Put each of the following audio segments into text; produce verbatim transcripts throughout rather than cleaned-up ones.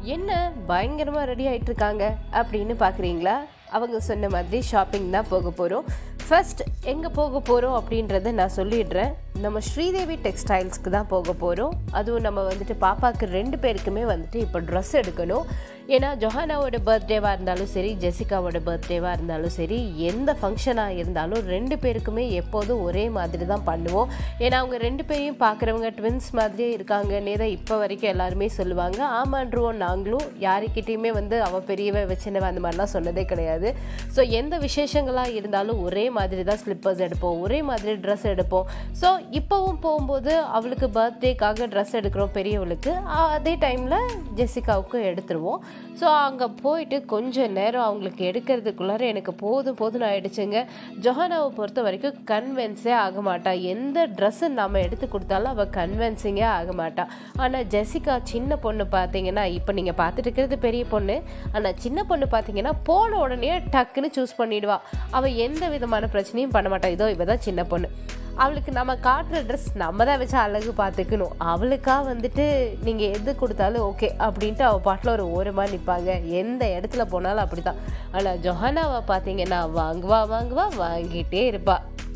என்ன பயங்கரமாக ரெடி ஆகிட்டு இருக்காங்க அப்படின்னு பார்க்குறீங்களா? அவங்க சொன்ன மாதிரி ஷாப்பிங் தான் போக போகிறோம். ஃபர்ஸ்ட் எங்கே போக போகிறோம் அப்படின்றத நான் சொல்லிடுறேன். நம்ம ஸ்ரீதேவி டெக்ஸ்டைல்ஸ்க்கு தான் போக போகிறோம். அதுவும் நம்ம வந்துட்டு பாப்பாவுக்கு ரெண்டு பேருக்குமே வந்துட்டு இப்போ ட்ரெஸ் எடுக்கணும். ஏன்னா ஜொஹானாவோட பர்த்டேவாக இருந்தாலும் சரி, ஜெசிகாவோட பர்த்டேவாக இருந்தாலும் சரி, எந்த ஃபங்க்ஷனாக இருந்தாலும் ரெண்டு பேருக்குமே எப்போதும் ஒரே மாதிரி தான் பண்ணுவோம். ஏன்னா அவங்க ரெண்டு பேரையும் பார்க்குறவங்க ட்வின்ஸ் மாதிரியே இருக்காங்கன்னே தான் இப்போ வரைக்கும் எல்லாருமே சொல்லுவாங்க. ஆமான்றுவோம் நாங்களும். யாருக்கிட்டையுமே வந்து அவள் பெரியவ வச்சினவ அந்த மாதிரிலாம் சொன்னதே கிடையாது. ஸோ எந்த விசேஷங்களாக இருந்தாலும் ஒரே மாதிரி தான் ஸ்லிப்பர்ஸ் எடுப்போம், ஒரே மாதிரி ட்ரெஸ் எடுப்போம். ஸோ இப்போவும் போகும்போது அவளுக்கு பர்த்டேக்காக ட்ரெஸ் எடுக்கிறோம் பெரியவளுக்கு, அதே டைமில் ஜெசிகாவுக்கும் எடுத்துருவோம். ஸோ அங்கே போயிட்டு கொஞ்சம் நேரம் அவங்களுக்கு எடுக்கிறதுக்குள்ளார எனக்கு போதும் போதும் ஆகிடுச்சுங்க. ஜொஹானாவை பொறுத்த வரைக்கும் கன்வின்ஸே ஆக மாட்டா. எந்த ட்ரெஸ்ஸு நம்ம எடுத்து கொடுத்தாலும் அவள் கன்வின்சிங்கே ஆக மாட்டா. ஆனால் ஜெசிகா சின்ன பொண்ணு பார்த்தீங்கன்னா, இப்போ நீங்கள் பார்த்துட்டு இருக்கிறது பெரிய பொண்ணு, ஆனால் சின்ன பொண்ணு பார்த்தீங்கன்னா போன உடனே டக்குன்னு சூஸ் பண்ணிடுவா. அவள் எந்த விதமான பிரச்சனையும் பண்ண மாட்டா. இதோ இவ தான் சின்ன பொண்ணு, அவளுக்கு நம்ம காட்டுற ட்ரெஸ் நம்ம தான் வச்சு அழகு பார்த்துக்கணும். அவளுக்கா வந்துட்டு நீங்கள் எது கொடுத்தாலும் ஓகே அப்படின்ட்டு அவள் பாட்டில் ஒரு ஓரமாக நிற்பாங்க. எந்த இடத்துல போனாலும் அப்படி தான். ஆனால் ஜொஹானாவை பார்த்தீங்கன்னா வாங்குவா வாங்குவா வாங்கிட்டே இருப்பா.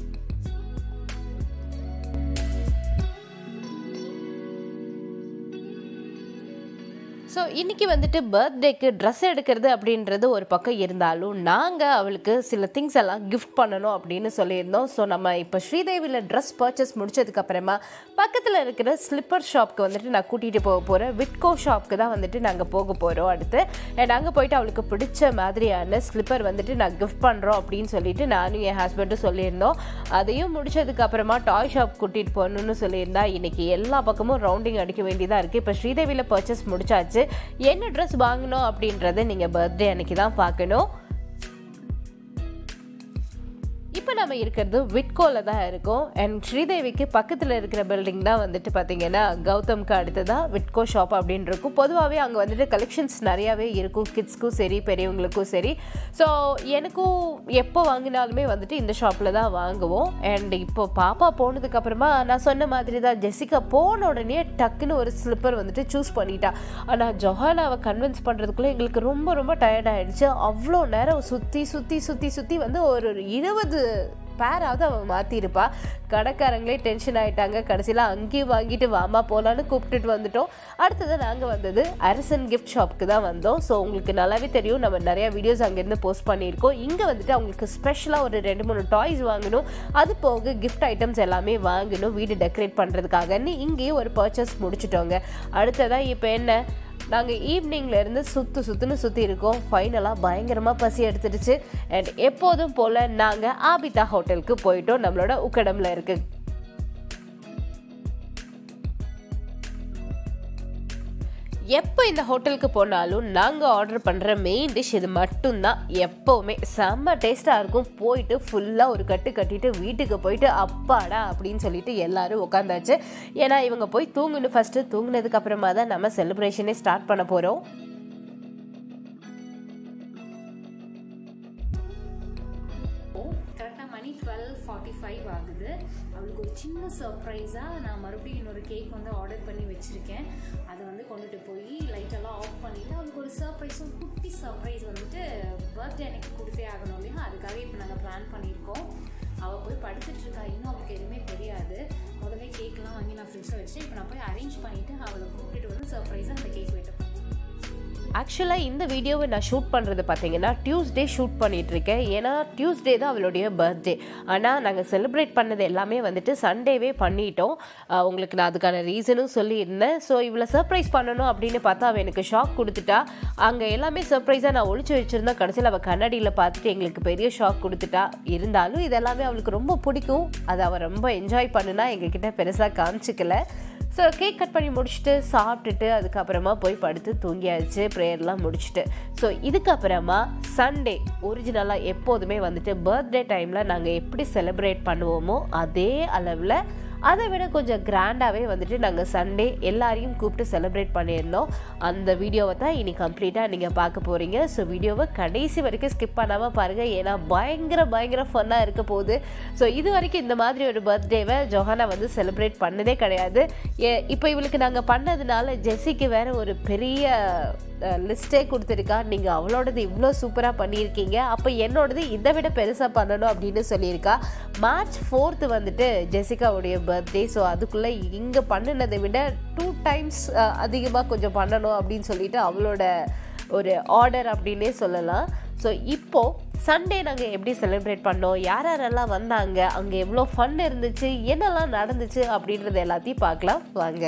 ஸோ இன்றைக்கி வந்துட்டு பர்த்டேக்கு ட்ரெஸ் எடுக்கிறது அப்படின்றது ஒரு பக்கம் இருந்தாலும், நாங்கள் அவளுக்கு சில திங்ஸ் எல்லாம் கிஃப்ட் பண்ணணும் அப்படின்னு சொல்லியிருந்தோம். ஸோ நம்ம இப்போ ஸ்ரீதேவியில் ட்ரெஸ் பர்ச்சேஸ் முடிச்சதுக்கப்புறமா பக்கத்தில் இருக்கிற ஸ்லிப்பர் ஷாப்க்கு வந்துட்டு நான் கூட்டிகிட்டு போக போகிறேன். விட்கோ ஷாப்க்கு தான் வந்துட்டு நாங்கள் போக போகிறோம் அடுத்து. அண்ட் அங்கே போயிட்டு அவளுக்கு பிடிச்ச மாதிரியான ஸ்லிப்பர் வந்துட்டு நான் கிஃப்ட் பண்ணுறோம் அப்படின்னு சொல்லிட்டு நானும் என் ஹஸ்பண்டும் சொல்லியிருந்தோம். அதையும் முடிச்சதுக்கப்புறமா டாய் ஷாப் கூட்டிகிட்டு போகணுன்னு சொல்லியிருந்தா. இன்றைக்கி எல்லா பக்கமும் ரவுண்டிங் அடிக்க வேண்டியதாக இருக்குது. இப்போ ஸ்ரீதேவியில் பர்ச்சேஸ் முடிச்சாச்சு. என்ன ட்ரெஸ் வாங்கணும் அப்படின்றத நீங்க பர்த்டே அன்னைக்கு தான் பார்க்கணும். இப்போ நம்ம இருக்கிறது விட்கோல தான் இருக்கோம். அண்ட் ஸ்ரீதேவிக்கு பக்கத்தில் இருக்கிற பில்டிங் தான் வந்துட்டு பார்த்தீங்கன்னா கௌதம்க்கு அடுத்ததான் விட்கோ ஷாப் அப்படின்னு இருக்கும். பொதுவாகவே அங்கே வந்துட்டு கலெக்ஷன்ஸ் நிறையாவே இருக்கும், கிட்ஸ்க்கும் சரி பெரியவங்களுக்கும் சரி. ஸோ எனக்கும் எப்போ வாங்கினாலுமே வந்துட்டு இந்த ஷாப்பில் தான் வாங்குவோம். அண்ட் இப்போ பாப்பா போனதுக்கப்புறமா நான் சொன்ன மாதிரி தான் ஜெசிகா போன உடனே டக்குன்னு ஒரு ஸ்லிப்பர் வந்துட்டு சூஸ் பண்ணிட்டா. ஆனால் ஜொஹானாவை கன்வின்ஸ் பண்ணுறதுக்குள்ளே எங்களுக்கு ரொம்ப ரொம்ப டயர்ட் ஆகிடுச்சு. அவ்வளோ நேரம் சுற்றி சுற்றி சுற்றி சுற்றி வந்து ஒரு இருபது பேராவது அவன் மாற்றிருப்பா. கடைக்காரங்களே டென்ஷன் ஆகிட்டாங்க. கடைசியில் அங்கேயும் வாங்கிட்டு வாமா போகலான்னு கூப்பிட்டுட்டு வந்துட்டோம். அடுத்தது நாங்கள் வந்தது அரசன் கிஃப்ட் ஷாப்புக்கு தான் வந்தோம். ஸோ உங்களுக்கு நல்லாவே தெரியும், நம்ம நிறையா வீடியோஸ் அங்கேருந்து போஸ்ட் பண்ணியிருக்கோம். இங்கே வந்துட்டு அவங்களுக்கு ஸ்பெஷலாக ஒரு ரெண்டு மூணு டாய்ஸ் வாங்கணும், அது போக கிஃப்ட் ஐட்டம்ஸ் எல்லாமே வாங்கணும் வீடு டெக்கரேட் பண்ணுறதுக்காகன்னு இங்கேயும் ஒரு பர்ச்சேஸ் முடிச்சிட்டோங்க. அடுத்ததான் இப்போ என்ன, நாங்கள் ஈவினிங்லேருந்து சுற்று சுற்றுன்னு சுற்றி இருக்கோம். ஃபைனலாக பயங்கரமாக பசி எடுத்துடுச்சு. அண்ட் எப்போதும் போல் நாங்கள் ஆபிதா ஹோட்டலுக்கு போயிட்டோம், நம்மளோட உக்கடமில் இருக்குது. எப்போ இந்த ஹோட்டலுக்கு போனாலும் நாங்கள் ஆர்டர் பண்ணுற மெயின் டிஷ் இது மட்டும்தான். எப்போவுமே செம்ம டேஸ்ட்டாக இருக்கும். போயிட்டு ஃபுல்லாக ஒரு கட்டு கட்டிட்டு வீட்டுக்கு போயிட்டு அப்பாடா அப்படின்னு சொல்லிட்டு எல்லோரும் உட்காந்தாச்சு. ஏன்னா இவங்க போய் தூங்கணும் ஃபஸ்ட்டு. தூங்கினதுக்கப்புறமா தான் நம்ம செலிப்ரேஷனே ஸ்டார்ட் பண்ண போகிறோம். கரெக்டாக மணி டுவெல் ஃபார்ட்டி ஃபைவ் ஆகுது. அவளுக்கு ஒரு சின்ன சர்ப்ரைஸாக நான் மறுபடியும் இன்னொரு கேக் வந்து ஆர்டர் பண்ணி வச்சுருக்கேன். அதை வந்து கொண்டுட்டு போய் லைட்டெல்லாம் ஆஃப் பண்ணிவிட்டு அவளுக்கு ஒரு சர்ப்ரைஸும் குட்டி சர்ப்ரைஸ் வந்துட்டு பர்த்டே அன்னைக்கு கொடுத்தே ஆகணும் இல்லையா, அதுக்காக இப்போ நாங்கள் பிளான் பண்ணியிருக்கோம். அவள் போய் படுத்துட்ருக்கா, இன்னும் அவளுக்கு எதுவுமே தெரியாது. முதல்ல கேக்கெலாம் வாங்கி நான் ஃப்ரிட்ஜில் வச்சுட்டு இப்போ நான் போய் அரேஞ்ச் பண்ணிவிட்டு அவளை கூப்பிட்டு வந்து சர்ப்ரைஸாக அந்த கேக் வெட்டேன். ஆக்சுவலாக இந்த வீடியோவை நான் ஷூட் பண்ணுறது பார்த்தீங்கன்னா டியூஸ்டே ஷூட் பண்ணிகிட்ருக்கேன். ஏன்னா டியூஸ்டே தான் அவளுடைய பர்த்டே. ஆனால் நாங்கள் செலிப்ரேட் பண்ணது எல்லாமே வந்துட்டு சண்டேவே பண்ணிட்டோம். உங்களுக்கு நான் அதுக்கான ரீசனும் சொல்லியிருந்தேன். ஸோ இவ்வளோ சர்ப்ரைஸ் பண்ணணும் அப்படின்னு பார்த்தா அவள் எனக்கு ஷாக் கொடுத்துட்டா. அங்கே எல்லாமே சர்ப்ரைஸாக நான் ஒழிச்சு வச்சுருந்தேன். கடைசியில் அவள் கண்ணாடியில் பார்த்துட்டு எங்களுக்கு பெரிய ஷாக் கொடுத்துட்டா. இருந்தாலும் இதெல்லாமே அவளுக்கு ரொம்ப பிடிக்கும். அதை அவள் ரொம்ப என்ஜாய் பண்ணுனா எங்ககிட்ட பெருசாக காமிச்சிக்கல. ஸோ கேக் கட் பண்ணி முடிச்சுட்டு சாப்பிட்டுட்டு அதுக்கப்புறமா போய் படுத்து தூங்கியாச்சு, ப்ரேயர்லாம் முடிச்சுட்டு. ஸோ இதுக்கப்புறமா சண்டே ஒரிஜினலாக எப்போதுமே வந்துட்டு பர்த்டே டைமில் நாங்கள் எப்படி செலிப்ரேட் பண்ணுவோமோ அதே அளவில் அதை விட கொஞ்சம் கிராண்டாகவே வந்துட்டு நாங்கள் சண்டே எல்லாரையும் கூப்பிட்டு செலிப்ரேட் பண்ணியிருந்தோம். அந்த வீடியோவை தான் இனி கம்ப்ளீட்டாக நீங்கள் பார்க்க போகிறீங்க. ஸோ வீடியோவை கடைசி வரைக்கும் ஸ்கிப் பண்ணாமல் பாருங்கள், ஏன்னா பயங்கர பயங்கர ஃபன்னாக இருக்க போகுது. ஸோ இது வரைக்கும் இந்த மாதிரி ஒரு பர்த்டேவை ஜொஹானா வந்து செலிப்ரேட் பண்ணதே கிடையாது. இப்போ இவளுக்கு நாங்கள் பண்ணதுனால ஜெஸ்ஸிக்கு வேறு ஒரு பெரிய லிஸ்ட்டே கொடுத்துருக்கா. நீங்கள் அவளோடது இவ்வளோ சூப்பராக பண்ணியிருக்கீங்க, அப்போ என்னோடது இதை விட பெருசாக பண்ணணும் அப்படின்னு சொல்லியிருக்கா. மார்ச் ஃபோர்த்து வந்துட்டு ஜெசிகாவுடைய பர்த்டே. ஸோ அதுக்குள்ளே இங்கே பண்ணினதை விட டூ டைம்ஸ் அதிகமாக கொஞ்சம் பண்ணணும் அப்படின்னு சொல்லிட்டு அவளோட ஒரு ஆர்டர் அப்படின்னே சொல்லலாம். ஸோ இப்போது சண்டே நாங்கள் எப்படி செலிப்ரேட் பண்ணோம், யார் யாரெல்லாம் வந்தாங்க, அங்கே எவ்வளோ ஃபன் இருந்துச்சு, என்னெல்லாம் நடந்துச்சு அப்படின்றது எல்லாத்தையும் பார்க்கலாம் வாங்க.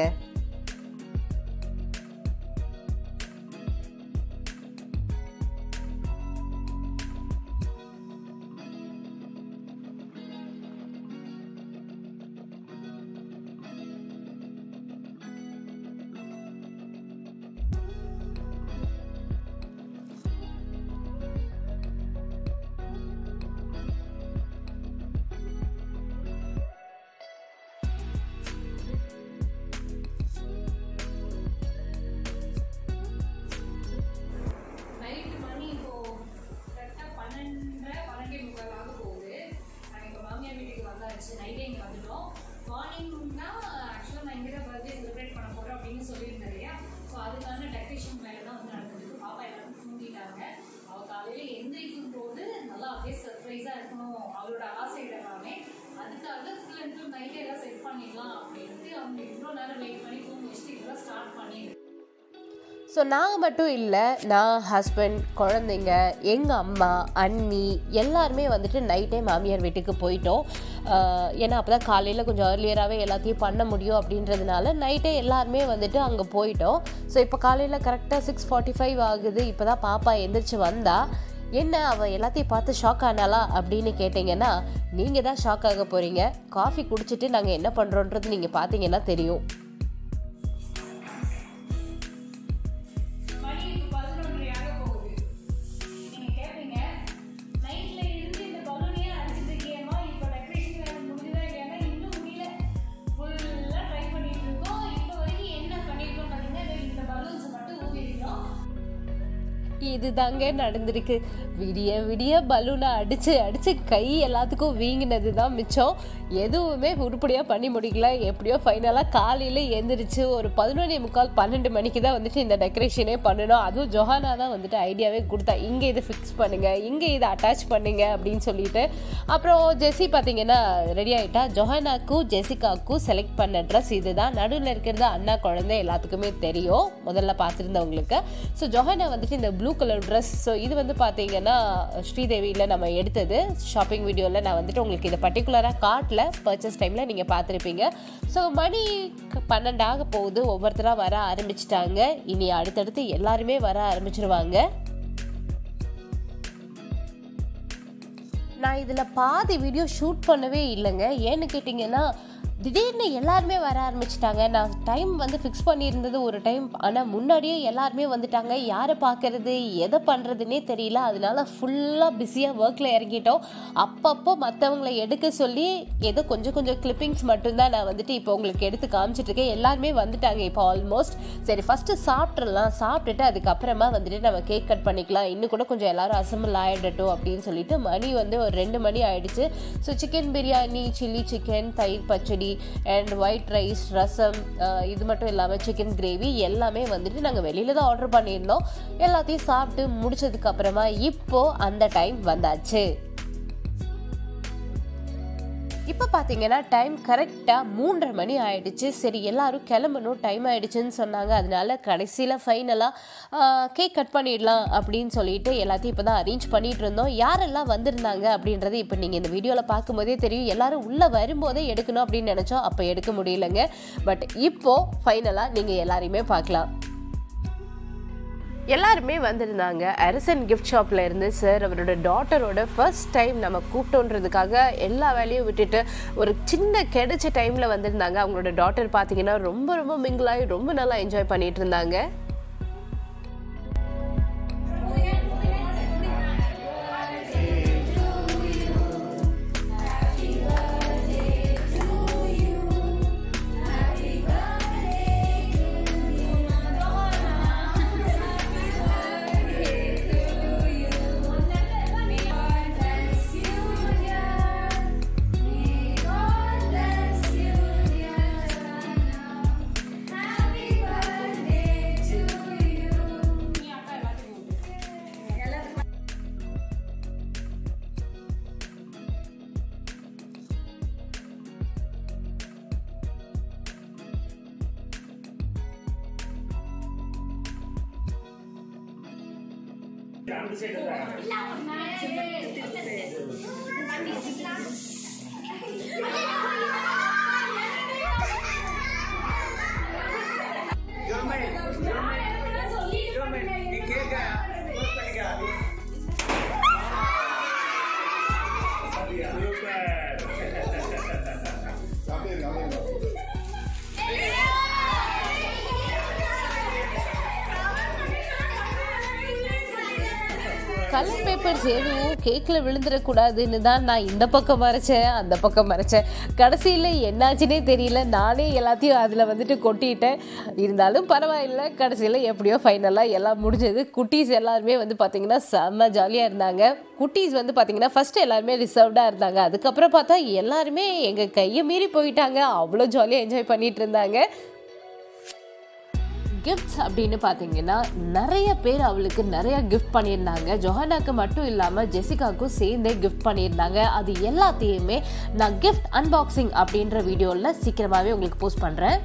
ஸோ நாங்கள் மட்டும் இல்லை, நான், ஹஸ்பண்ட், குழந்தைங்க, எங்கள் அம்மா, அண்ணி எல்லாருமே வந்துட்டு நைட்டே மாமியார் வீட்டுக்கு போயிட்டோம். ஏன்னா அப்போ தான் காலையில் கொஞ்சம் ஏர்லியராகவே எல்லாத்தையும் பண்ண முடியும் அப்படின்றதுனால நைட்டே எல்லாருமே வந்துட்டு அங்கே போயிட்டோம். ஸோ இப்போ காலையில் கரெக்டாக சிக்ஸ் ஃபார்ட்டி ஃபைவ் ஆகுது. இப்போ தான் பாப்பா எந்திரிச்சு வந்தா. என்ன அவள் எல்லாத்தையும் பார்த்து ஷாக் ஆனாலா அப்படின்னு கேட்டிங்கன்னா, நீங்கள் தான் ஷாக் ஆக போகிறீங்க. காஃபி குடிச்சிட்டு நாங்கள் என்ன பண்ணுறோன்றது நீங்கள் பார்த்தீங்கன்னா தெரியும். இது தாங்க நடந்திருக்கு. விடிய விடிய பலூனை அடித்து அடித்து கை எல்லாத்துக்கும் வீங்கினது தான் மிச்சம். எதுவுமே உருப்படியாக பண்ணி முடிக்கல. எப்படியோ ஃபைனலாக காலையில் எழுந்திரிச்சு ஒரு பதினொன்னே முக்கால் பன்னெண்டு மணிக்கு தான் வந்துட்டு இந்த டெக்கரேஷனே பண்ணணும். அதுவும் ஜொஹானா தான் வந்துட்டு ஐடியாவே கொடுத்தா, இங்கே இதை ஃபிக்ஸ் பண்ணுங்கள், இங்கே இதை அட்டாச் பண்ணுங்க அப்படின்னு சொல்லிட்டு. அப்புறம் ஜெஸ்ஸி பார்த்தீங்கன்னா ரெடி ஆகிட்டா. ஜொஹானாக்கும் ஜெசிகாவுக்கும் செலக்ட் பண்ண ட்ரெஸ் இது தான். நடுவில் இருக்கிறது அண்ணா குழந்தை எல்லாத்துக்குமே தெரியும், முதல்ல பார்த்துருந்தவங்களுக்கு. ஸோ ஜொஹானா வந்துட்டு இந்த ப்ளூ கலர் ட்ரெஸ். ஸோ இது வந்து பார்த்தீங்கன்னா ஸ்ரீதேவியில் நம்ம எடுத்தது ஷாப்பிங் வீடியோவில். நான் வந்துட்டு உங்களுக்கு இதை பர்டிகுலராக காட்டல, பர்ச்சேஸ் டைமில் நீங்கள் பார்த்துருப்பீங்க. ஸோ மணி பன்னெண்டாக போகுது, ஒவ்வொருத்தராக வர ஆரம்பிச்சிட்டாங்க. இனி அடுத்தடுத்து எல்லாருமே வர ஆரம்பிச்சிருவாங்க. நான் இதில் பாதி வீடியோ ஷூட் பண்ணவே இல்லைங்க. ஏன்னு கேட்டிங்கன்னா திடீர்னு எல்லாருமே வர ஆரம்பிச்சிட்டாங்க. நான் டைம் வந்து ஃபிக்ஸ் பண்ணியிருந்தது ஒரு டைம், ஆனால் முன்னாடியே எல்லாருமே வந்துட்டாங்க. யாரை பார்க்கறது எதை பண்ணுறதுனே தெரியல. அதனால ஃபுல்லாக பிஸியாக ஒர்க்கில் இறங்கிட்டோம். அப்பப்போ மற்றவங்களை எடுக்க சொல்லி ஏதோ கொஞ்சம் கொஞ்சம் கிளிப்பிங்ஸ் மட்டும்தான் நான் வந்துட்டு இப்போ உங்களுக்கு எடுத்து காமிச்சிட்ருக்கேன். எல்லாருமே வந்துட்டாங்க இப்போ ஆல்மோஸ்ட். சரி ஃபஸ்ட்டு சாப்பிட்றலாம், சாப்பிட்டுட்டு அதுக்கப்புறமா வந்துட்டு நம்ம கேக் கட் பண்ணிக்கலாம், இன்னும் கூட கொஞ்சம் எல்லோரும் அசம்பிள் ஆகிடட்டும் அப்படின்னு சொல்லிட்டு மணி வந்து ஒரு ரெண்டு மணி ஆகிடுச்சு. So chicken biryani, chilli chicken, தயிர் பச்சடி அண்ட் ஒயிட் ரைஸ், ரசம், இது மட்டும் இல்லாமல் சிக்கன் கிரேவி எல்லாமே வந்துட்டு நாங்கள் வெளியில் தான் ஆர்டர் பண்ணியிருந்தோம். எல்லாத்தையும் சாப்பிட்டு முடிச்சதுக்கு அப்புறமா இப்போது அந்த டைம் வந்தாச்சு. இப்போ பார்த்தீங்கன்னா டைம் கரெக்டாக மூன்றரை மணி ஆகிடுச்சு. சரி எல்லாரும் கிளம்பணும், டைம் ஆகிடுச்சுன்னு சொன்னாங்க. அதனால கடைசியில் ஃபைனலாக கேக் கட் பண்ணிடலாம் அப்படின்னு சொல்லிட்டு எல்லாத்தையும் இப்போ தான் அரேஞ்ச் பண்ணிகிட்டு இருந்தோம். யாரெல்லாம் வந்திருந்தாங்க அப்படின்றது இப்போ நீங்கள் இந்த வீடியோவில் பார்க்கும்போதே தெரியும். எல்லோரும் உள்ளே வரும்போதே எடுக்கணும் அப்படின்னு நினச்சோம், அப்போ எடுக்க முடியலைங்க. பட் இப்போது ஃபைனலாக நீங்கள் எல்லாரையுமே பார்க்கலாம். எல்லாருமே வந்திருந்தாங்க. அரசன் கிஃப்ட் ஷாப்பில் இருந்து சார் அவரோட டாட்டரோட ஃபர்ஸ்ட் டைம் நம்ம கூப்பிட்டோன்றதுக்காக எல்லா வேலையும் விட்டுட்டு ஒரு சின்ன கிடைச்ச டைமில் வந்திருந்தாங்க. அவங்களோட டாட்டர் பார்த்தீங்கன்னா ரொம்ப ரொம்ப மிங்கிளாகி ரொம்ப நல்லா என்ஜாய் பண்ணிட்டு இருந்தாங்க. கலர் பேப்பர்ஸ் எதுவும் கேக்கில் விழுந்துடக்கூடாதுன்னு தான் நான் இந்த பக்கம் மறைச்சேன் அந்த பக்கம் மறைச்சேன். கடைசியில் என்னாச்சுன்னே தெரியல, நானே எல்லாத்தையும் அதில் வந்துட்டு கொட்டிட்டேன். இருந்தாலும் பரவாயில்லை, கடைசியில் எப்படியோ ஃபைனலாக எல்லாம் முடிஞ்சது. குட்டீஸ் எல்லாருமே வந்து பார்த்திங்கன்னா செம்ம ஜாலியாக இருந்தாங்க. குட்டீஸ் வந்து பார்த்திங்கன்னா ஃபஸ்ட்டு எல்லாருமே ரிசர்வ்டாக இருந்தாங்க. அதுக்கப்புறம் பார்த்தா எல்லாருமே எங்கள் கையை மீறி போயிட்டாங்க. அவ்வளோ ஜாலியாக என்ஜாய் பண்ணிகிட்டு இருந்தாங்க. கிஃப்ட்ஸ் அப்படின்னு பார்த்தீங்கன்னா நிறைய பேர் அவளுக்கு நிறைய கிஃப்ட் பண்ணியிருந்தாங்க. ஜொஹானாக்கு மட்டும் இல்லாமல் ஜெசிகாவுக்கும் சேர்ந்தே கிஃப்ட் பண்ணியிருந்தாங்க. அது எல்லாத்தையுமே நான் கிஃப்ட் அன்பாக்சிங் அப்படின்ற வீடியோவில் சீக்கிரமாகவே உங்களுக்கு போஸ்ட் பண்ணுறேன்.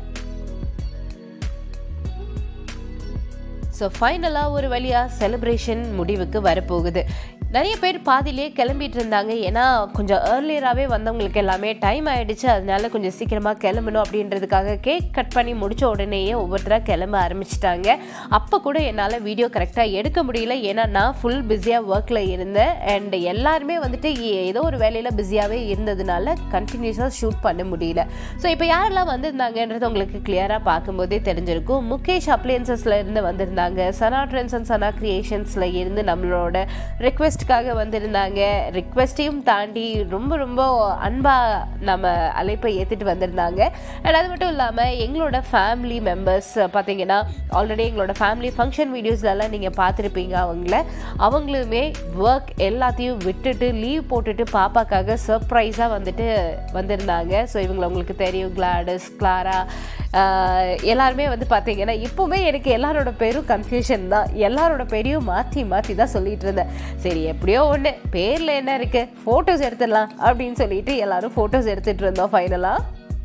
ஸோ ஃபைனலாக ஒரு வழியாக செலிப்ரேஷன் முடிவுக்கு வரப்போகுது. நிறைய பேர் பாதியிலே கிளம்பிட்டு இருந்தாங்க. ஏன்னா கொஞ்சம் ஏர்லியராகவே வந்தவங்களுக்கு எல்லாமே டைம் ஆகிடுச்சு. அதனால கொஞ்சம் சீக்கிரமாக கிளம்பணும் அப்படின்றதுக்காக கேக் கட் பண்ணி முடித்த உடனேயே ஒவ்வொருத்தராக கிளம்ப ஆரம்பிச்சிட்டாங்க. அப்போ கூட என்னால் வீடியோ கரெக்டாக எடுக்க முடியல. ஏன்னா நான் ஃபுல் பிஸியாக ஒர்க்கில் இருந்தேன். அண்ட் எல்லாருமே வந்துட்டு ஏதோ ஒரு வேலையில் பிஸியாகவே இருந்ததுனால கண்டினியூஸாக ஷூட் பண்ண முடியல. ஸோ இப்போ யாரெல்லாம் வந்திருந்தாங்கன்றது உங்களுக்கு கிளியராக பார்க்கும்போதே தெரிஞ்சிருக்கும். முகேஷ் அப்ளையன்சஸில் இருந்து வந்திருந்தாங்க. சனா ட்ரெண்ட்ஸ் அண்ட் சனா கிரியேஷன்ஸில் இருந்து நம்மளோட ரெக்வெஸ்ட் க்காக வந்திருந்தாங்க. ரிக்வெஸ்டையும் தாண்டி ரொம்ப ரொம்ப அன்பாக நம்ம அழைப்பை ஏற்றுட்டு வந்திருந்தாங்க. அண்ட் அது மட்டும் இல்லாமல் எங்களோட ஃபேமிலி மெம்பர்ஸ் பார்த்தீங்கன்னா ஆல்ரெடி எங்களோட ஃபேமிலி ஃபங்க்ஷன் வீடியோஸ்லலாம் நீங்கள் பார்த்துருப்பீங்க. அவங்கள அவங்களுமே ஒர்க் எல்லாத்தையும் விட்டுட்டு லீவ் போட்டுட்டு பாப்பாக்காக சர்ப்ரைஸாக வந்துட்டு வந்திருந்தாங்க. ஸோ இவங்களை உங்களுக்கு தெரியும், கிளாடஸ், கிளாரா, எல்லாருமே வந்து பார்த்தீங்கன்னா இப்போவுமே எனக்கு எல்லாரோட பேரும் கன்ஃபியூஷன் தான். எல்லாரோட பேரையும் மாற்றி மாற்றி தான் சொல்லிட்டு இருந்தேன். சரி எப்படியோ ஒன்று பேரில் என்ன இருக்குது, ஃபோட்டோஸ் எடுத்துடலாம் அப்படின்னு சொல்லிட்டு எல்லாரும் ஃபோட்டோஸ் எடுத்துகிட்டு இருந்தோம். ஃபைனலாக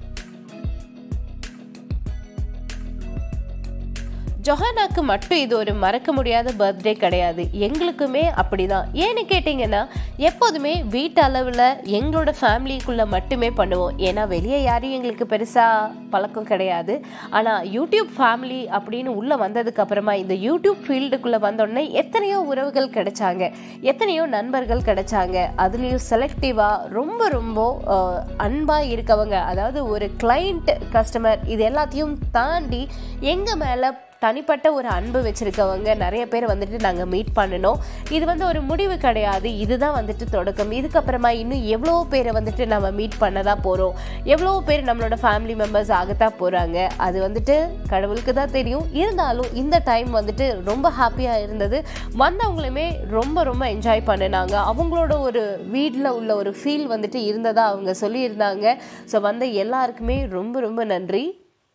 ஜொஹானாக்கு மட்டும் இது ஒரு மறக்க முடியாத பர்த்டே கிடையாது, எங்களுக்குமே அப்படி தான். ஏன்னு கேட்டிங்கன்னா எப்போதுமே வீட்டு அளவில் எங்களோட ஃபேமிலிக்குள்ளே மட்டுமே பண்ணுவோம். ஏன்னா வெளியே யாரையும் எங்களுக்கு பெருசாக பழக்கம் கிடையாது. ஆனால் யூடியூப் ஃபேமிலி அப்படின்னு உள்ளே வந்ததுக்கப்புறமா இந்த யூடியூப் ஃபீல்டுக்குள்ளே வந்தோடனே எத்தனையோ உறவுகள் கிடைச்சாங்க, எத்தனையோ நண்பர்கள் கிடைச்சாங்க. அதுலேயும் செலக்டிவாக ரொம்ப ரொம்ப அன்பாக இருக்கவங்க, அதாவது ஒரு கிளைண்ட், கஸ்டமர், இது எல்லாத்தையும் தாண்டி எங்கள் மேலே தனிப்பட்ட ஒரு அன்பு வச்சுருக்கவங்க நிறைய பேர் வந்துட்டு நாங்கள் மீட் பண்ணினோம். இது வந்து ஒரு முடிவு கிடையாது, இதுதான் வந்துட்டு தொடக்கம். இதுக்கப்புறமா இன்னும் எவ்வளோ பேரை வந்துட்டு நம்ம மீட் பண்ண தான் போகிறோம், எவ்வளோ பேர் நம்மளோட ஃபேமிலி மெம்பர்ஸ் ஆகத்தான் போகிறாங்க. அது வந்துட்டு கடவுளுக்கு தான் தெரியும். இருந்தாலும் இந்த டைம் வந்துட்டு ரொம்ப ஹாப்பியாக இருந்தது. வந்தவங்களுமே ரொம்ப ரொம்ப என்ஜாய் பண்ணினாங்க. அவங்களோட ஒரு வீட்டில் உள்ள ஒரு ஃபீல் வந்துட்டு இருந்ததாக அவங்க சொல்லியிருந்தாங்க. ஸோ வந்த எல்லாருக்குமே ரொம்ப ரொம்ப நன்றி.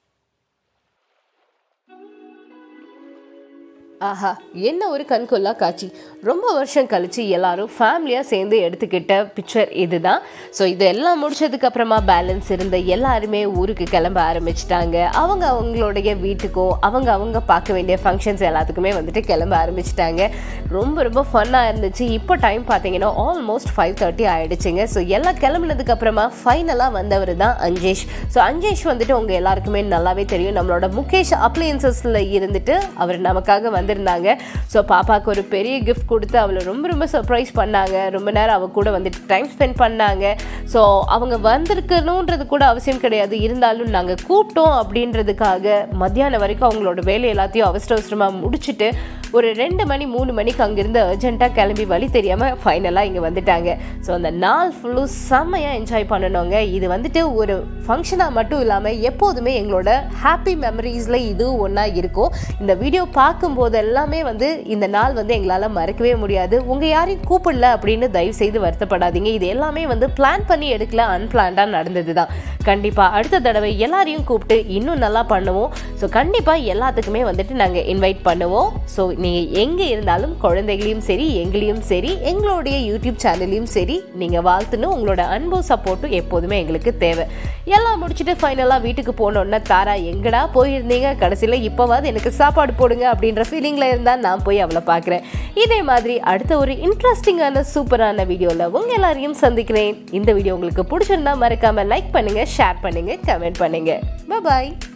ஆஹா, என்ன ஒரு கண்கொள்ளா காட்சி. ரொம்ப வருஷம் கழித்து எல்லாரும் ஃபேமிலியாக சேர்ந்து எடுத்துக்கிட்ட பிக்சர் இது தான். ஸோ இது எல்லாம் முடிச்சதுக்கப்புறமா பேலன்ஸ் இருந்த எல்லாருமே ஊருக்கு கிளம்ப ஆரம்பிச்சிட்டாங்க. அவங்க அவங்களுடைய வீட்டுக்கோ அவங்க அவங்க பார்க்க வேண்டிய ஃபங்க்ஷன்ஸ் எல்லாத்துக்குமே வந்துட்டு கிளம்ப ஆரம்பிச்சிட்டாங்க. ரொம்ப ரொம்ப ஃபன்னாக இருந்துச்சு. இப்போ டைம் பார்த்தீங்கன்னா ஆல்மோஸ்ட் ஃபைவ் தேர்ட்டி ஆகிடுச்சுங்க. ஸோ எல்லாம் கிளம்புனதுக்கப்புறமா ஃபைனலாக வந்தவர் தான் அஞ்சேஷ். ஸோ அஞ்சேஷ் வந்துட்டு உங்கள் எல்லாருக்குமே நல்லாவே தெரியும், நம்மளோட முகேஷ் அப்ளையன்சஸில் இருந்துட்டு அவர் நமக்காக வந்து இருந்தாங்க. ஸோ பாப்பாவுக்கு ஒரு பெரிய கிஃப்ட் கொடுத்து அவளை ரொம்ப ரொம்ப சர்ப்ரைஸ் பண்ணாங்க. ரொம்ப நேரம் அவள் கூட வந்துட்டு டைம் ஸ்பெண்ட் பண்ணாங்க. ஸோ அவங்க வந்திருக்கணுன்றது கூட அவசியம் கிடையாது. இருந்தாலும் நாங்கள் கூப்பிட்டோம் அப்படின்றதுக்காக மத்தியானம் வரைக்கும் அவங்களோட வேலை எல்லாத்தையும் அவசர அவசரமாக முடிச்சுட்டு ஒரு ரெண்டு மணி மூணு மணிக்கு அங்கேருந்து அர்ஜென்ட்டாக கிளம்பி வழி தெரியாமல் ஃபைனலாக இங்கே வந்துட்டாங்க. ஸோ அந்த நாள் ஃபுல்லும் செம்மையாக என்ஜாய் பண்ணணுங்க. இது வந்துட்டு ஒரு ஃபங்க்ஷனாக மட்டும் இல்லாமல் எப்போதுமே எங்களோட ஹாப்பி மெமரிஸில் இதுவும் ஒன்றா இருக்கும். இந்த வீடியோ பார்க்கும்போது எல்லாமே வந்து இந்த நாள் வந்து எங்களால் மறக்கவே முடியாது. உங்கள் யாரையும் கூப்பிடல அப்படின்னு தயவு செய்து வருத்தப்படாதீங்க. இது எல்லாமே வந்து பிளான் பண்ணி எடுக்கல, அன்பிளான்டாக நடந்தது தான். கண்டிப்பாக அடுத்த தடவை எல்லாரையும் கூப்பிட்டு இன்னும் நல்லா பண்ணுவோம். ஸோ கண்டிப்பாக எல்லாத்துக்குமே வந்துட்டு நாங்கள் இன்வைட் பண்ணுவோம். ஸோ நீங்கள் எங்கே இருந்தாலும் குழந்தைகளையும் சரி எங்களையும் சரி எங்களுடைய யூடியூப் சேனல்லையும் சரி நீங்கள் வாழ்த்துணும். உங்களோட அன்பும் சப்போர்ட்டும் எப்போதுமே எங்களுக்கு தேவை. எல்லாம் முடிச்சுட்டு ஃபைனலாக வீட்டுக்கு போனோன்னா தாரா எங்கடா போயிருந்தீங்க, கடைசியில் இப்போவாது எனக்கு சாப்பாடு போடுங்க அப்படின்ற ஃபீலிங் ஃபீலிங்கில் இருந்தால் நான் போய் அவளை பார்க்குறேன். இதே மாதிரி அடுத்த ஒரு இன்ட்ரெஸ்டிங்கான சூப்பரான வீடியோவில் உங்கள் எல்லாரையும் சந்திக்கிறேன். இந்த வீடியோ உங்களுக்கு பிடிச்சிருந்தா மறக்காமல் லைக் பண்ணுங்கள், ஷேர் பண்ணுங்கள், கமெண்ட் பண்ணுங்கள். பாய்.